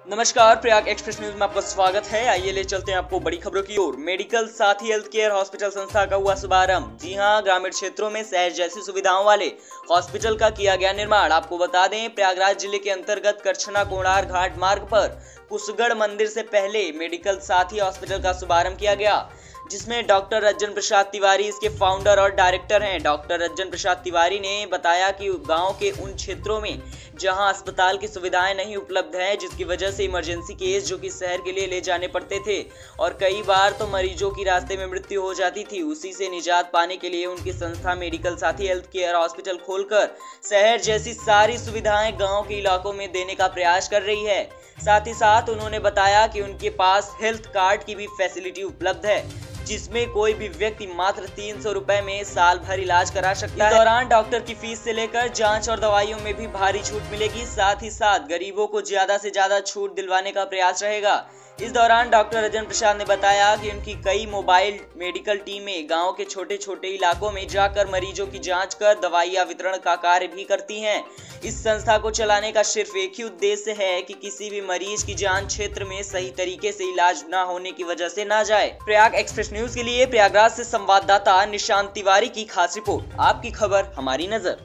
नमस्कार, Prayag express news में आपका स्वागत है। आइए ले चलते हैं आपको बड़ी खबरों की ओर। Medical Saathi health care hospital संस्था का हुआ शुभारंभ। जी हां, ग्रामीण क्षेत्रों में शहर जैसी सुविधाओं वाले हॉस्पिटल का किया गया निर्माण। आपको बता दें, प्रयागराज जिले के अंतर्गत करछना कोणार घाट मार्ग पर कुशगढ़ मंदिर से पहले मेडिकल साथी हॉस्पिटल का शुभारंभ किया गया, जिसमें डॉक्टर रंजन प्रसाद तिवारी इसके फाउंडर और डायरेक्टर हैं। डॉक्टर रंजन प्रसाद तिवारी ने बताया कि गांव के उन क्षेत्रों में जहां अस्पताल की सुविधाएं नहीं उपलब्ध हैं, जिसकी वजह से इमरजेंसी केस जो कि शहर के लिए ले जाने पड़ते थे और कई बार तो मरीजों की रास्ते में मृत्यु हो जाती थी, उसी से निजात पाने के लिए उनकी संस्था medical Saathi health care hospital खोलकर शहर जैसी सारी सुविधाएं गाँव के इलाकों में देने का प्रयास कर रही है। साथ ही साथ उन्होंने बताया कि उनके पास हेल्थ कार्ड की भी फैसिलिटी उपलब्ध है, जिसमें कोई भी व्यक्ति मात्र 300 रुपए में साल भर इलाज करा सकता है। इस दौरान डॉक्टर की फीस से लेकर जांच और दवाइयों में भी भारी छूट मिलेगी। साथ ही साथ गरीबों को ज्यादा से ज्यादा छूट दिलवाने का प्रयास रहेगा। इस दौरान डॉक्टर रंजन प्रसाद ने बताया कि उनकी कई मोबाइल मेडिकल टीमें गांव के छोटे छोटे इलाकों में जाकर मरीजों की जांच कर दवाइयां वितरण का कार्य भी करती हैं। इस संस्था को चलाने का सिर्फ एक ही उद्देश्य है कि किसी भी मरीज की जान क्षेत्र में सही तरीके से इलाज न होने की वजह से ना जाए। प्रयाग एक्सप्रेस न्यूज के लिए प्रयागराज से संवाददाता निशांत तिवारी की खास रिपोर्ट। आपकी खबर हमारी नजर।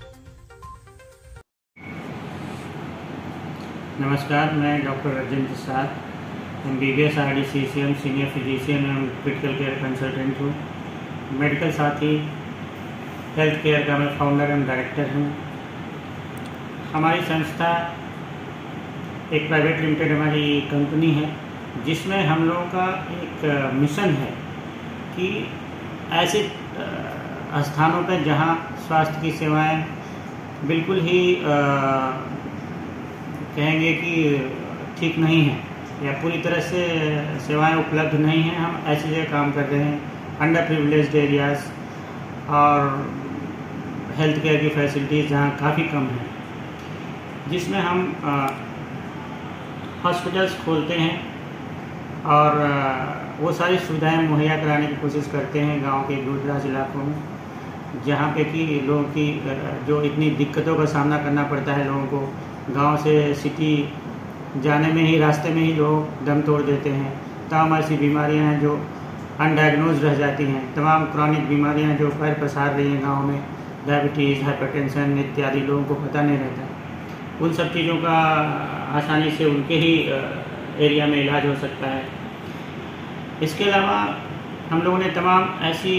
नमस्कार, मैं doctor Ranjan Prasad MBBS RDCCM senior physician एवं क्रिटिकल केयर कंसल्टेंट हूँ। मेडिकल साथी हेल्थ केयर का मैं फाउंडर एवं डायरेक्टर हूँ। हमारी संस्था एक प्राइवेट लिमिटेड हमारी कंपनी है, जिसमें हम लोगों का एक मिशन है कि ऐसे स्थानों पर जहाँ स्वास्थ्य की सेवाएं बिल्कुल ही कहेंगे कि ठीक नहीं है या पूरी तरह से सेवाएं उपलब्ध नहीं हैं, हम ऐसी जगह काम कर रहे हैं। अंडर प्रिविलेज्ड एरियाज़ और हेल्थ केयर की फैसिलिटीज़ जहाँ काफ़ी कम है, जिसमें हम हॉस्पिटल्स खोलते हैं और वो सारी सुविधाएं मुहैया कराने की कोशिश करते हैं गांव के दूर दराज इलाकों में, जहाँ पे कि लोगों की जो इतनी दिक्कतों का सामना करना पड़ता है लोगों को। गांव से सिटी जाने में ही, रास्ते में ही लोग दम तोड़ देते हैं। तमाम ऐसी बीमारियां हैं जो अनडायग्नोज रह जाती हैं। तमाम क्रॉनिक बीमारियां जो पैर पसार रही हैं गांव में, डायबिटीज़, हाइपरटेंशन इत्यादि, लोगों को पता नहीं रहता। उन सब चीज़ों का आसानी से उनके ही एरिया में इलाज हो सकता है। इसके अलावा हम लोगों ने तमाम ऐसी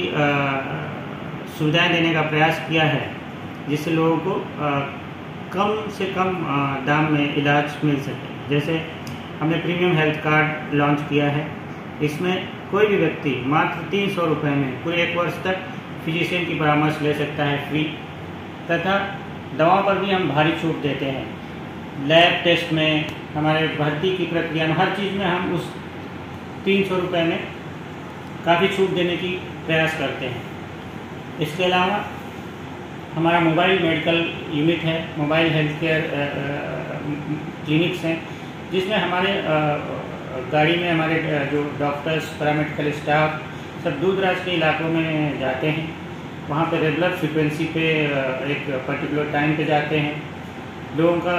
सुविधाएं देने का प्रयास किया है जिससे लोगों को कम से कम दाम में इलाज मिल सके। जैसे हमने प्रीमियम हेल्थ कार्ड लॉन्च किया है। इसमें कोई भी व्यक्ति मात्र 300 रुपये में पूरे 1 वर्ष तक फिजिशियन की परामर्श ले सकता है फ्री, तथा दवाओं पर भी हम भारी छूट देते हैं। लैब टेस्ट में, हमारे भर्ती की प्रक्रिया में, हर चीज़ में हम उस 300 रुपये में काफ़ी छूट देने की प्रयास करते हैं। इसके अलावा हमारा मोबाइल मेडिकल यूनिट है, मोबाइल हेल्थ केयर क्लिनिक्स हैं, जिसमें हमारे गाड़ी में हमारे जो डॉक्टर्स, पैरामेडिकल स्टाफ सब दूर दराज के इलाकों में जाते हैं। वहाँ पे रेगुलर फ्रिक्वेंसी पे एक पर्टिकुलर टाइम पे जाते हैं। लोगों का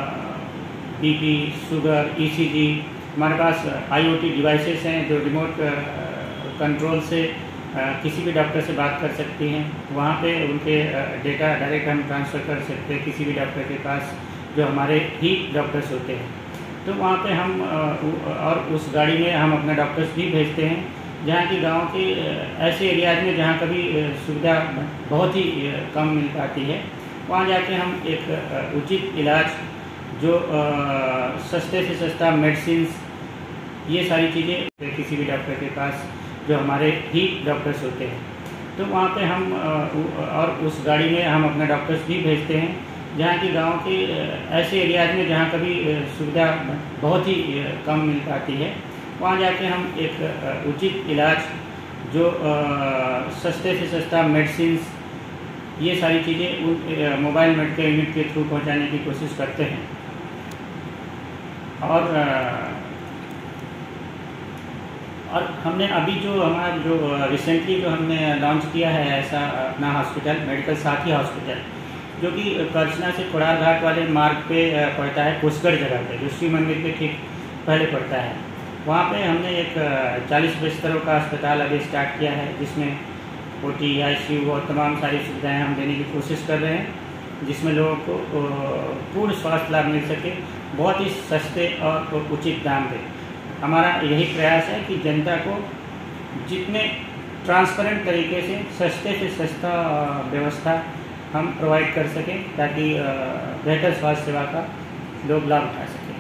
BP, शुगर, ECG, हमारे पास IoT डिवाइसेस हैं जो रिमोट कंट्रोल से किसी भी डॉक्टर से बात कर सकती हैं। वहाँ पे उनके डेटा डायरेक्ट हम ट्रांसफ़र कर सकते हैं किसी भी डॉक्टर के पास जो हमारे ही डॉक्टर्स होते हैं। तो वहाँ पे हम और उस गाड़ी में हम अपने डॉक्टर्स भी भेजते हैं, जहाँ की गांव के ऐसे एरियाज में जहाँ कभी सुविधा बहुत ही कम मिल पाती है, वहाँ जाके हम एक उचित इलाज, जो सस्ते से सस्ता मेडिसिन्स, ये सारी चीज़ें किसी भी डॉक्टर के पास जो हमारे ही डॉक्टर्स होते हैं। तो वहाँ पे हम और उस गाड़ी में हम अपने डॉक्टर्स भी भेजते हैं, जहाँ की गांव के ऐसे एरियाज में जहाँ कभी सुविधा बहुत ही कम मिल पाती है, वहाँ जाके हम एक उचित इलाज, जो सस्ते से सस्ता मेडिसिन्स, ये सारी चीज़ें उन मोबाइल मेडिकल यूनिट के थ्रू पहुँचाने की कोशिश करते हैं। और हमने अभी जो हमारा जो रिसेंटली जो हमने लॉन्च किया है ऐसा अपना हॉस्पिटल, मेडिकल साथी हॉस्पिटल, जो कि करछना से खोड़ार घाट वाले मार्ग पे पड़ता है, पुष्कर जगह पे, जो शिव मंदिर के ठीक पहले पड़ता है। वहाँ पे हमने एक 40 बिस्तरों का अस्पताल अभी स्टार्ट किया है, जिसमें OT, ICU और तमाम सारी सुविधाएं हम देने की कोशिश कर रहे हैं, जिसमें लोगों को पूर्ण स्वास्थ्य लाभ मिल सके, बहुत ही सस्ते और उचित दाम पे। हमारा यही प्रयास है कि जनता को जितने ट्रांसपेरेंट तरीके से सस्ते से सस्ता व्यवस्था हम प्रोवाइड कर सकें, ताकि बेहतर स्वास्थ्य सेवा का लोग लाभ उठा सकें।